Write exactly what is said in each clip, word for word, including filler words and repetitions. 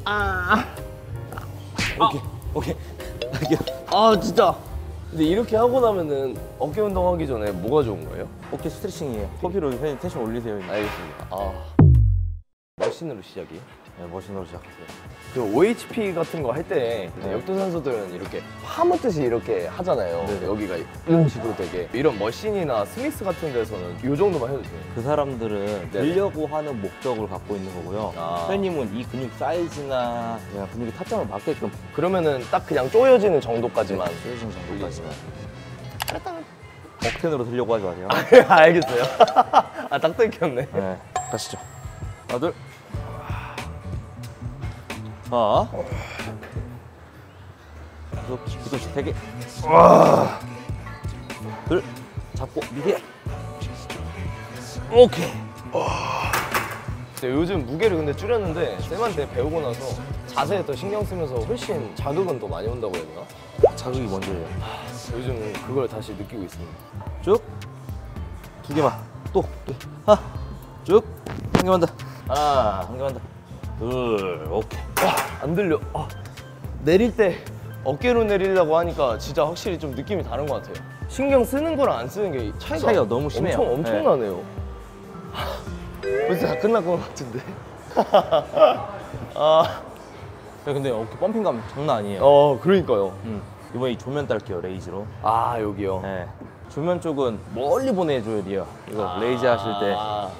아. 오케이 오케이. 아 진짜. 근데 이렇게 하고 나면은 어깨 운동하기 전에 뭐가 좋은 거예요? 어깨 스트레칭이에요. 커피로 회원님 텐션 올리세요. 알겠습니다. 아. 머신으로 시작이에요? 네, 머신으로 시작하세요. 그 오에이치피 같은 거 할 때 네. 역도 선수들은 이렇게 파묻듯이 이렇게 하잖아요. 네네. 여기가 이런 식으로 되게 이런 머신이나 스미스 같은 데서는 이 정도만 해도 돼요. 그 사람들은 들려고 하는 목적을 갖고 있는 거고요. 아. 회원님은 이 근육 사이즈나 그냥 근육의 타점을 맞게끔 그러면은 딱 그냥 쪼여지는 정도까지만. 쪼여지는 정도까지만. 억텐으로 들려고 하지 마세요. 아, 알겠어요. 아, 딱 들켰네. 네, 가시죠. 하나, 둘. 하나. 계속, 뒤꿈치 세 개. 둘. 잡고, 밑에. 오케이. 요즘 무게를 근데 줄였는데 쌤한테 배우고 나서 자세에 더 신경 쓰면서 훨씬 자극은 더 많이 온다고 해야 되나? 자극이 먼저예요. 요즘 그걸 다시 느끼고 있습니다. 쭉. 두 개만. 또. 또. 하나. 쭉. 한 개만 더. 하나. 한 개만 더. 둘. 오케이. 와, 안 들려. 아, 내릴 때 어깨로 내리려고 하니까 진짜 확실히 좀 느낌이 다른 것 같아요. 신경 쓰는 거랑 안 쓰는 게 차이가, 차이가 너무 심해요. 엄청, 엄청나네요. 네. 벌써 다 끝날 것 같은데. 아, 근데 어깨 펌핑감 장난 아니에요. 어, 그러니까요. 음. 이번에 이 조면 딸게요, 레이즈로. 아, 여기요. 네. 조면 쪽은 멀리 보내줘야 돼요. 이거 아, 레이즈 하실 때.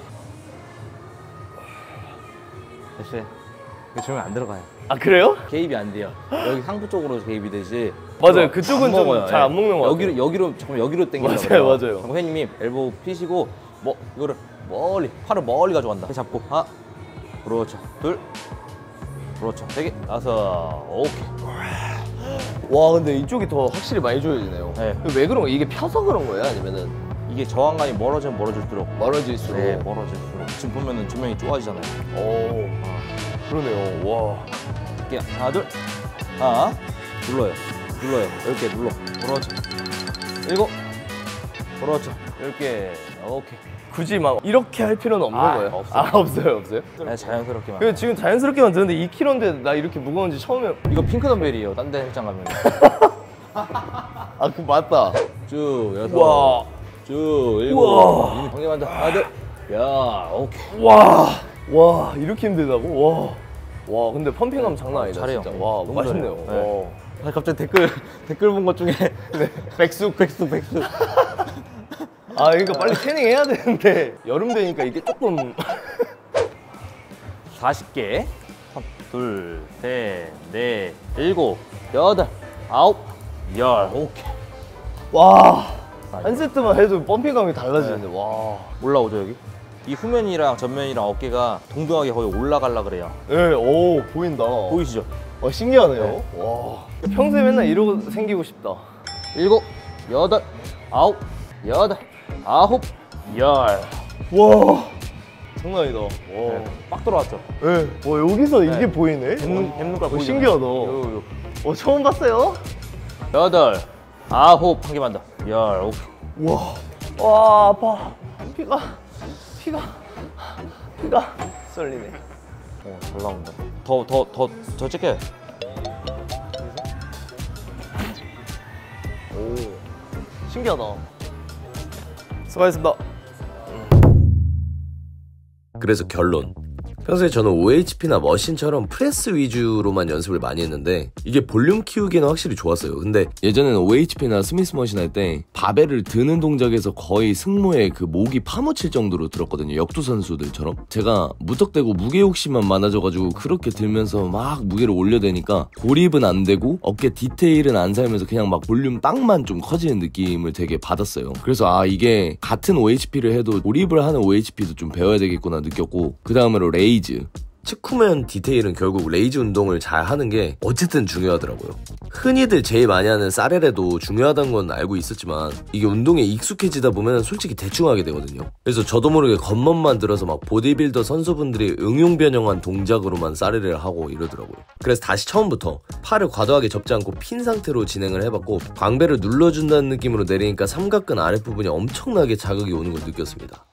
됐어요. 이거 조면 안 들어가요. 아, 그래요? 개입이 안 돼요. 여기 상부 쪽으로 개입이 되지. 맞아요. 그쪽은 좀 먹어요. 잘 안 먹는 것 여기로, 같아요. 여기로, 잠깐 여기로 당기려고 맞아요, 그래요. 맞아요. 잠깐 회원님이 엘보우 피시고, 뭐, 이거를 멀리, 팔을 멀리 가져간다. 잡고, 하나. 그렇죠. 둘. 그렇죠. 세 개. 다섯. 오케이. 와, 근데 이쪽이 더 확실히 많이 조여지네요. 네. 왜 그런 거예요? 이게 펴서 그런 거예요? 아니면은 이게 저항감이 멀어지면 멀어질수록. 멀어질수록? 네, 멀어질수록. 지금 보면은 조명이 좋아지잖아요. 오, 그러네요. 와. 이렇게 하나, 둘. 하나. 눌러요. 눌러요. 열 개 눌러. 그렇죠. 일곱. 그렇죠. 열 개. 오케이. 굳이 막 이렇게 할 필요는 없는 아, 거예요? 없어요. 아, 없어요, 없어요? 네, 자연스럽게만. 그 지금 자연스럽게만 드는데 이 킬로인데 나 이렇게 무거운지 처음에. 이거 핑크 덤벨이에요. 딴 데 헬장 가면. 아, 그 맞다. 쭉 여섯. 와. 쭉 일곱. 우와. 한 개만 더. 하나, 둘. 야, 오케이. 와. 와, 이렇게 힘들다고? 와. 와, 근데 펌핑감 장난 아니다. 잘해요. 진짜. 와, 너무 맛있네요. 잘해요. 네. 와. 아, 갑자기 댓글 댓글 본 것 중에 네. 백숙 백숙 백숙. 아, 그러니까 빨리 태닝 해야 되는데 여름 되니까 이게 조금. 사십 개. 하나, 둘, 셋, 넷, 일곱, 여덟, 아홉, 열. 오케이. 와. 한 세트만 해도 펌핑감이 달라지는데. 네. 와. 올라오죠 여기? 이 후면이랑 전면이랑 어깨가 동등하게 거의 올라가려 그래요. 네, 오, 보인다. 보이시죠? 와, 신기하네요. 네. 와. 평소에 맨날 이러고 생기고 싶다. 일곱, 여덟, 아홉, 여덟, 아홉, 열. 와. 장난 아니다. 와. 네, 빡 들어왔죠? 네. 와, 여기서 네. 이게 보이네? 뱀눈, 뱀눈깔 어, 보이잖아요. 신기하다. 요, 요. 어, 처음 봤어요? 여덟, 아홉, 한 개만 더. 열, 오케이. 와. 와, 아파. 피가, 피가, 피가 썰리네. 어, 잘 나온다. 더, 더, 더, 더 찍게. 오, 신기하다. 수고하셨습니다. 그래서 결론. 평소에 저는 오에이치피나 머신처럼 프레스 위주로만 연습을 많이 했는데 이게 볼륨 키우기는 확실히 좋았어요. 근데 예전에는 오에이치피나 스미스 머신 할 때 바벨을 드는 동작에서 거의 승모에 그 목이 파묻힐 정도로 들었거든요. 역도 선수들처럼. 제가 무턱대고 무게 욕심만 많아져가지고 그렇게 들면서 막 무게를 올려대니까 고립은 안 되고 어깨 디테일은 안 살면서 그냥 막 볼륨 빵만 좀 커지는 느낌을 되게 받았어요. 그래서 아, 이게 같은 오에이치피를 해도 고립을 하는 오에이치피도 좀 배워야 되겠구나 느꼈고, 그 다음으로 레이 레이즈. 측후면 디테일은 결국 레이즈 운동을 잘 하는 게 어쨌든 중요하더라고요. 흔히들 제일 많이 하는 사레레도 중요하다는 건 알고 있었지만 이게 운동에 익숙해지다 보면 솔직히 대충 하게 되거든요. 그래서 저도 모르게 겉멋만 들어서 막 보디빌더 선수분들이 응용 변형한 동작으로만 사레레를 하고 이러더라고요. 그래서 다시 처음부터 팔을 과도하게 접지 않고 핀 상태로 진행을 해봤고, 광배를 눌러준다는 느낌으로 내리니까 삼각근 아랫부분이 엄청나게 자극이 오는 걸 느꼈습니다.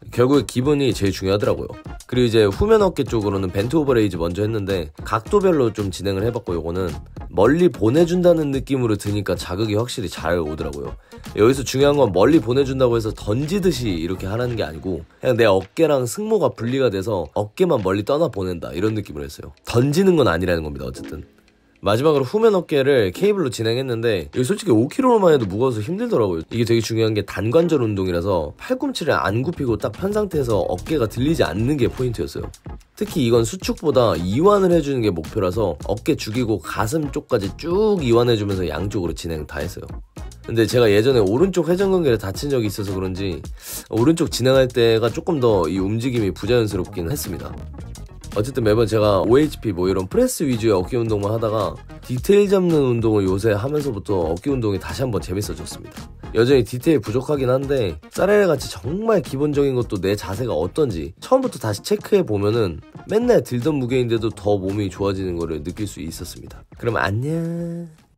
결국에 기분이 제일 중요하더라고요. 그리고 이제 후면 어깨 쪽으로는 벤트 오버 레이즈 먼저 했는데 각도별로 좀 진행을 해봤고, 요거는 멀리 보내준다는 느낌으로 드니까 자극이 확실히 잘 오더라고요. 여기서 중요한 건 멀리 보내준다고 해서 던지듯이 이렇게 하라는 게 아니고 그냥 내 어깨랑 승모가 분리가 돼서 어깨만 멀리 떠나 보낸다, 이런 느낌으로 했어요. 던지는 건 아니라는 겁니다. 어쨌든 마지막으로 후면 어깨를 케이블로 진행했는데 이게 솔직히 오 킬로그램만 해도 무거워서 힘들더라고요. 이게 되게 중요한 게 단관절 운동이라서 팔꿈치를 안 굽히고 딱 편 상태에서 어깨가 들리지 않는 게 포인트였어요. 특히 이건 수축보다 이완을 해주는 게 목표라서 어깨 죽이고 가슴 쪽까지 쭉 이완해주면서 양쪽으로 진행 다 했어요. 근데 제가 예전에 오른쪽 회전근개를 다친 적이 있어서 그런지 오른쪽 진행할 때가 조금 더 이 움직임이 부자연스럽긴 했습니다. 어쨌든 매번 제가 오에이치피 뭐 이런 프레스 위주의 어깨 운동만 하다가 디테일 잡는 운동을 요새 하면서부터 어깨 운동이 다시 한번 재밌어졌습니다. 여전히 디테일 부족하긴 한데 사레레 같이 정말 기본적인 것도 내 자세가 어떤지 처음부터 다시 체크해 보면은 맨날 들던 무게인데도 더 몸이 좋아지는 거를 느낄 수 있었습니다. 그럼 안녕.